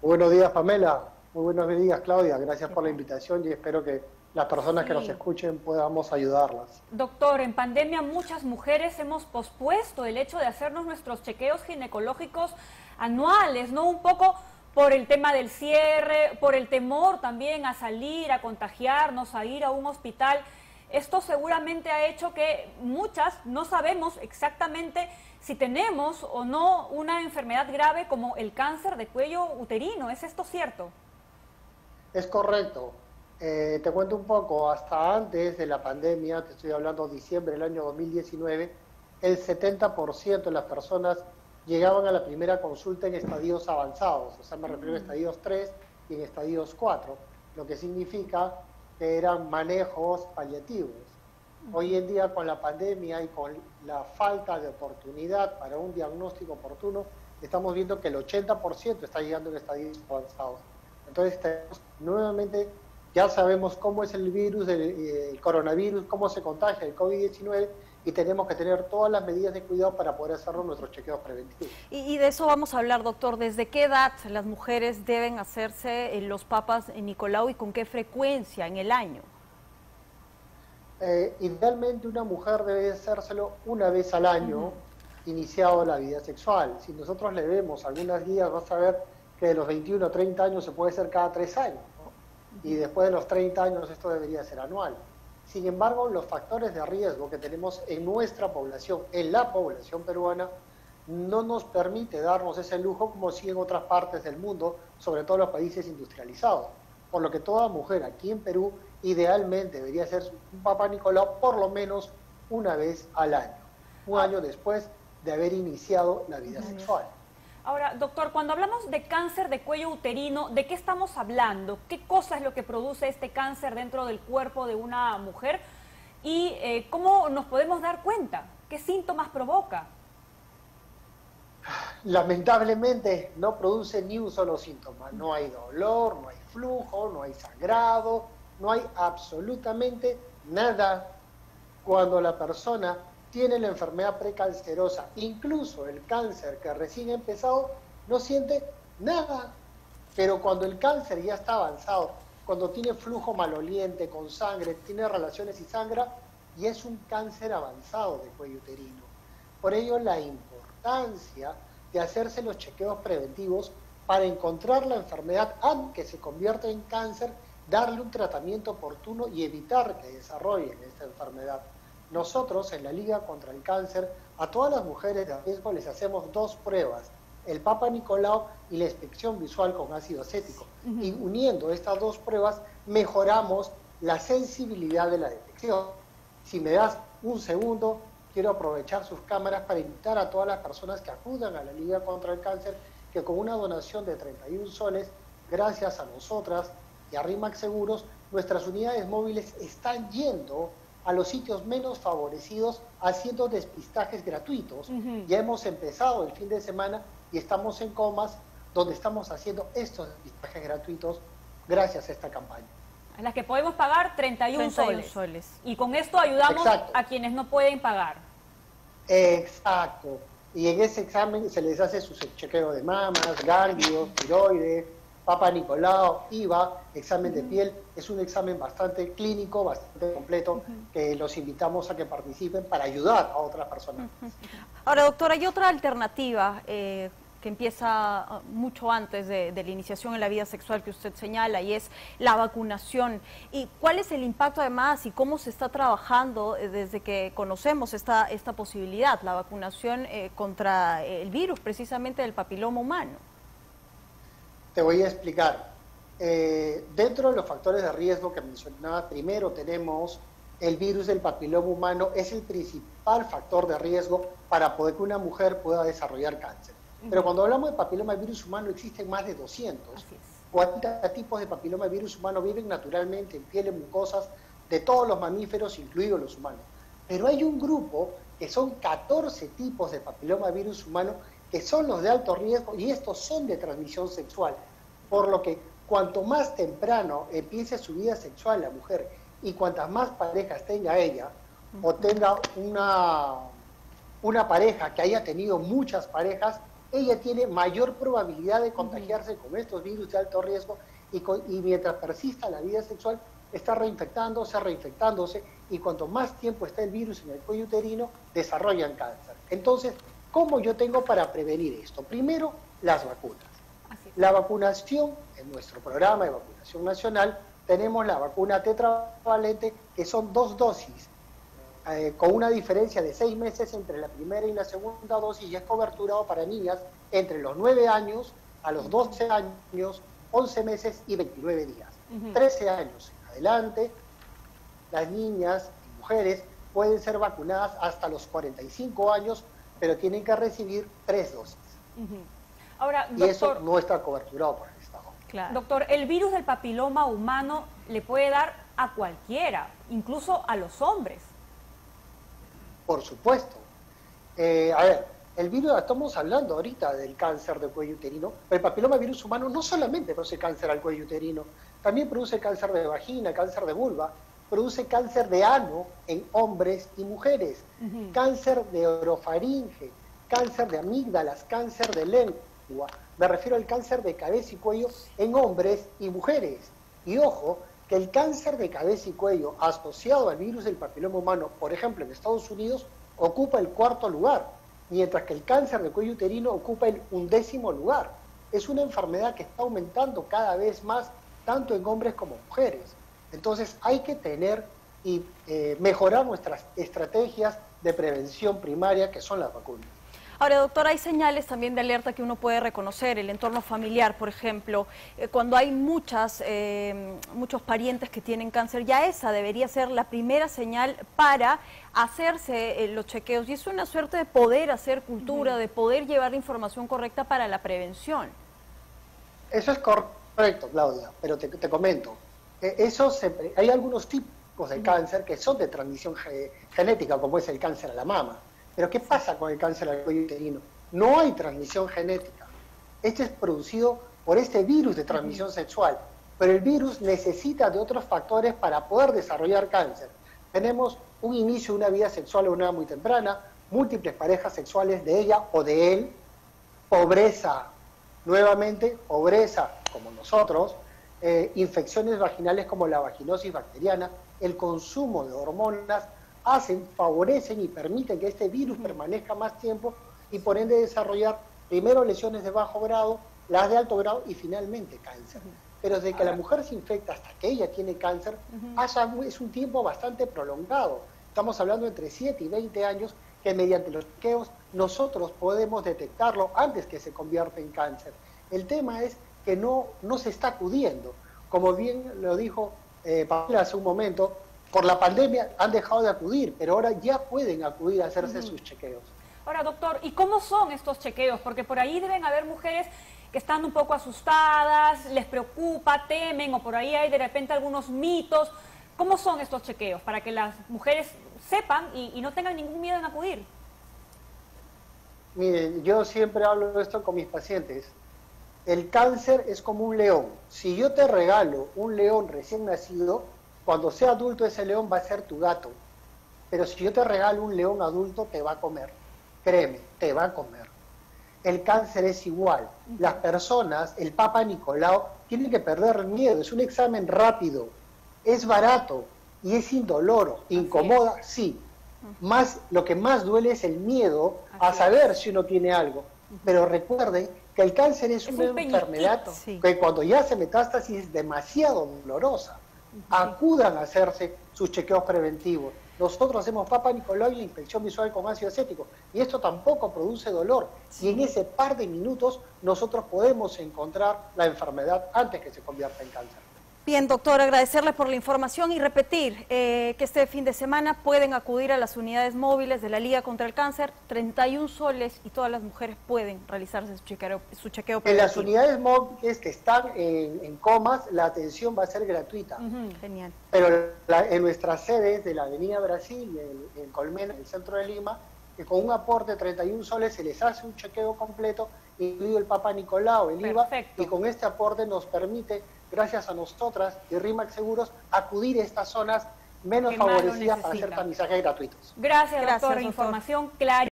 Buenos días, Pamela. Muy buenos días, Claudia. Gracias por la invitación y espero que las personas que nos Sí, escuchen podamos ayudarlas. doctor, en pandemia muchas mujeres hemos pospuesto el hecho de hacernos nuestros chequeos ginecológicos anuales, ¿no? Un poco por el tema del cierre, por el temor también a salir, a contagiarnos, a ir a un hospital. Esto seguramente ha hecho que muchas no sabemos exactamente si tenemos o no una enfermedad grave como el cáncer de cuello uterino. ¿Es esto cierto? Es correcto. Te cuento un poco, hasta antes de la pandemia, te estoy hablando de diciembre del año 2019, el 70% de las personas llegaban a la primera consulta en estadios avanzados, o sea, me refiero a estadios 3 y en estadios 4, lo que significa que eran manejos paliativos. Hoy en día, con la pandemia y con la falta de oportunidad para un diagnóstico oportuno, estamos viendo que el 80% está llegando en estadios avanzados. Entonces, nuevamente, ya sabemos cómo es el virus, el coronavirus, cómo se contagia el COVID-19 y tenemos que tener todas las medidas de cuidado para poder hacernos nuestros chequeos preventivos. Y de eso vamos a hablar, doctor. ¿Desde qué edad las mujeres deben hacerse los papas Nicolau y con qué frecuencia en el año? Idealmente una mujer debe hacérselo una vez al año, iniciado la vida sexual. Si nosotros le vemos algunas guías, vas a ver que de los 21 a 30 años se puede hacer cada 3 años, ¿no? Y después de los 30 años esto debería ser anual. Sin embargo, los factores de riesgo que tenemos en nuestra población, en la población peruana, no nos permite darnos ese lujo como sí en otras partes del mundo, sobre todo en los países industrializados. Por lo que toda mujer aquí en Perú idealmente debería hacer un Papa Nicolau por lo menos una vez al año, un Ah, año después de haber iniciado la vida sexual. ahora, doctor, cuando hablamos de cáncer de cuello uterino, ¿de qué estamos hablando? ¿Qué cosa es lo que produce este cáncer dentro del cuerpo de una mujer? ¿Y cómo nos podemos dar cuenta? ¿Qué síntomas provoca? Lamentablemente no produce ni un solo síntoma, no hay dolor, no hay flujo, no hay sangrado, no hay absolutamente nada. Cuando la persona tiene la enfermedad precancerosa, incluso el cáncer que recién ha empezado, no siente nada. Pero cuando el cáncer ya está avanzado, cuando tiene flujo maloliente con sangre, tiene relaciones y sangra, y es un cáncer avanzado de cuello uterino. Por ello la importancia de hacerse los chequeos preventivos para encontrar la enfermedad antes que se convierta en cáncer, darle un tratamiento oportuno y evitar que desarrollen esta enfermedad. Nosotros en la Liga contra el Cáncer a todas las mujeres de riesgo les hacemos dos pruebas, el Papa Nicolau y la inspección visual con ácido acético. Y uniendo estas dos pruebas mejoramos la sensibilidad de la detección. Si me das un segundo, quiero aprovechar sus cámaras para invitar a todas las personas que acudan a la Liga contra el Cáncer, que con una donación de 31 soles, gracias a nosotras y a RIMAX Seguros, nuestras unidades móviles están yendo a los sitios menos favorecidos haciendo despistajes gratuitos. Ya hemos empezado el fin de semana y estamos en Comas, donde estamos haciendo estos despistajes gratuitos gracias a esta campaña. En las que podemos pagar 31 soles. Y con esto ayudamos Exacto. a quienes no pueden pagar. Exacto. Y en ese examen se les hace su chequeo de mamas, ganglios, tiroides, Papa Nicolau, IVA, examen de piel. Es un examen bastante clínico, bastante completo, que los invitamos a que participen para ayudar a otras personas. Ahora, doctora, hay otra alternativa que empieza mucho antes de la iniciación en la vida sexual que usted señala, y es la vacunación. ¿Y cuál es el impacto además y cómo se está trabajando desde que conocemos esta posibilidad, la vacunación contra el virus precisamente del papiloma humano? Te voy a explicar. Dentro de los factores de riesgo que mencionaba, primero tenemos el virus del papiloma humano, es el principal factor de riesgo para poder que una mujer pueda desarrollar cáncer. Pero cuando hablamos de papiloma virus humano existen más de 200. 40 tipos de papiloma virus humano viven naturalmente en piel y mucosas de todos los mamíferos, incluidos los humanos. Pero hay un grupo que son 14 tipos de papiloma virus humano que son los de alto riesgo y estos son de transmisión sexual. Por lo que cuanto más temprano empiece su vida sexual la mujer y cuantas más parejas tenga ella o tenga una pareja que haya tenido muchas parejas, ella tiene mayor probabilidad de contagiarse con estos virus de alto riesgo y mientras persista la vida sexual, está reinfectándose, y cuanto más tiempo está el virus en el cuello uterino, desarrollan cáncer. Entonces, ¿cómo yo tengo para prevenir esto? Primero, las vacunas. La vacunación, en nuestro programa de vacunación nacional, tenemos la vacuna tetravalente, que son 2 dosis, con una diferencia de 6 meses entre la primera y la segunda dosis, y es coberturado para niñas entre los 9 años a los 12 años, 11 meses y 29 días. 13 años en adelante, las niñas y mujeres pueden ser vacunadas hasta los 45 años, pero tienen que recibir 3 dosis. Ahora, doctor, y eso no está coberturado por el Estado. Claro. Doctor, el virus del papiloma humano le puede dar a cualquiera, incluso a los hombres. Por supuesto. A ver, el virus, estamos hablando ahorita del cáncer de cuello uterino, pero el papilomavirus humano no solamente produce cáncer al cuello uterino, también produce cáncer de vagina, cáncer de vulva, produce cáncer de ano en hombres y mujeres, cáncer de orofaringe, cáncer de amígdalas, cáncer de lengua. Me refiero al cáncer de cabeza y cuello en hombres y mujeres. Y ojo, que el cáncer de cabeza y cuello asociado al virus del papiloma humano, por ejemplo en Estados Unidos, ocupa el 4º lugar, mientras que el cáncer de cuello uterino ocupa el 11º lugar. Es una enfermedad que está aumentando cada vez más, tanto en hombres como mujeres. Entonces hay que tener y mejorar nuestras estrategias de prevención primaria, que son las vacunas. Ahora, doctor, hay señales también de alerta que uno puede reconocer, el entorno familiar, por ejemplo, cuando hay muchos parientes que tienen cáncer, ya esa debería ser la primera señal para hacerse los chequeos, y es una suerte de poder hacer cultura, de poder llevar la información correcta para la prevención. Eso es correcto, Claudia, pero te comento, hay algunos tipos de cáncer que son de transmisión genética, como es el cáncer a la mama. Pero ¿qué pasa con el cáncer al cuello uterino? No hay transmisión genética. Este es producido por este virus de transmisión sexual, pero el virus necesita de otros factores para poder desarrollar cáncer. Tenemos un inicio de una vida sexual a una edad muy temprana, múltiples parejas sexuales de ella o de él, pobreza, nuevamente pobreza como nosotros, infecciones vaginales como la vaginosis bacteriana, el consumo de hormonas, favorecen y permiten que este virus permanezca más tiempo y por ende desarrollar primero lesiones de bajo grado, las de alto grado y finalmente cáncer. Pero desde que la mujer se infecta hasta que ella tiene cáncer, es un tiempo bastante prolongado. Estamos hablando entre 7 y 20 años que mediante los chequeos nosotros podemos detectarlo antes que se convierta en cáncer. El tema es que no se está acudiendo. Como bien lo dijo Paola hace un momento, por la pandemia han dejado de acudir, pero ahora ya pueden acudir a hacerse sus chequeos. Ahora, doctor, ¿y cómo son estos chequeos? Porque por ahí deben haber mujeres que están un poco asustadas, les preocupa, temen, o por ahí hay de repente algunos mitos. ¿Cómo son estos chequeos para que las mujeres sepan y no tengan ningún miedo en acudir? Miren, yo siempre hablo de esto con mis pacientes. El cáncer es como un león. Si yo te regalo un león recién nacido, cuando sea adulto ese león va a ser tu gato, pero si yo te regalo un león adulto te va a comer, créeme, te va a comer. El cáncer es igual, las personas, el Papa Nicolau, tienen que perder el miedo, es un examen rápido, es barato y es indoloro, incomoda, sí. Lo que más duele es el miedo a saber si uno tiene algo, pero recuerden que el cáncer es una enfermedad que cuando ya hace metástasis es demasiado dolorosa. Acudan a hacerse sus chequeos preventivos. Nosotros hacemos Papa Nicolau y la infección visual con ácido acético, y esto tampoco produce dolor. Y en ese par de minutos nosotros podemos encontrar la enfermedad antes que se convierta en cáncer. Bien, doctor, agradecerle por la información y repetir que este fin de semana pueden acudir a las unidades móviles de la Liga contra el Cáncer, 31 soles, y todas las mujeres pueden realizarse su chequeo preventivo. En las unidades móviles que están en comas, la atención va a ser gratuita. Genial. Pero en nuestras sedes de la Avenida Brasil, en Colmena, en el centro de Lima, que con un aporte de 31 soles se les hace un chequeo completo, incluido el Papa Nicolau, el IVA, y con este aporte nos permite, gracias a nosotras y RIMAX Seguros, acudir a estas zonas menos favorecidas para hacer tamizajes gratuitos. Gracias, doctor. Información clara.